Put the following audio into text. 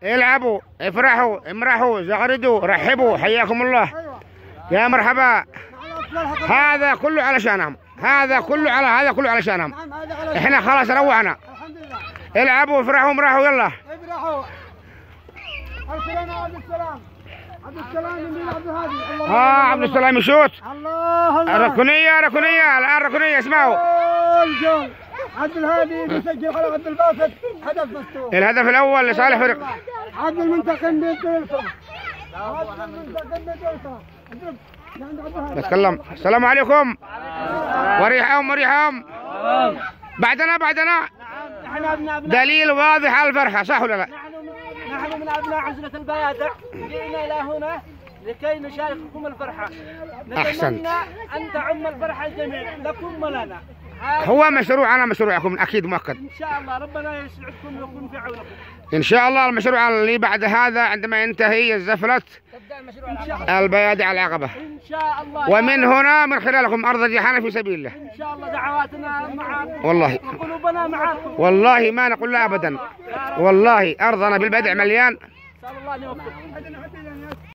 العبوا، افرحوا، امرحوا، زغردوا، رحبوا، حياكم الله. يا مرحبا. هذا كله علشانهم، هذا كله علشانهم. احنا خلاص روحنا. العبوا، افرحوا، امرحوا، يلا. افرحوا. عبد السلام. عبد السلام من عبد الهادي. عبد السلام يشوت. الله الله. ركنية الآن ركنية، اسمعوا. جول. عبد الهادي يسجل على عبد الباسط، هدف مفتوح. الهدف الأول لصالح فريق. عبد المنتقم بيتوسع. عبد المنتقم بيتوسع. نتكلم. السلام عليكم. وريحهم. بعدنا. دليل واضح على الفرحة، صح ولا لا؟ نحن من أبناء عزلة البيادق جئنا إلى هنا لكي نشارككم الفرحة. أحسنت. نتمنى أن تعم الفرحة الجميع لكم ولنا. هو مشروعنا مشروعكم أكيد مؤكد. إن شاء الله ربنا يسعدكم ويكون في عونكم. إن شاء الله المشروع اللي بعد هذا عندما ينتهي الزفلة البيادق على العقبة. إن شاء الله. ومن هنا من خلالكم أرض الجحانة في سبيل الله. إن شاء الله دعواتنا معكم. والله. وقلوبنا معكم. والله ما نقول لا أبدا. والله أرضنا بالبدع مليان. إن شاء الله أن يوفقكم.